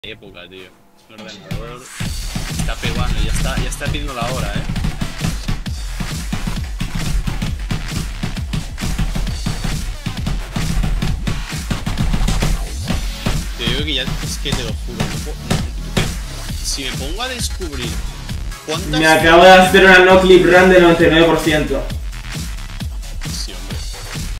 Época, tío. El ordenador está pegando, ya está pidiendo la hora, Te digo que ya es que te lo juro. Si me pongo a descubrir cuántas. Me acabo de hacer una no clip run del 99%.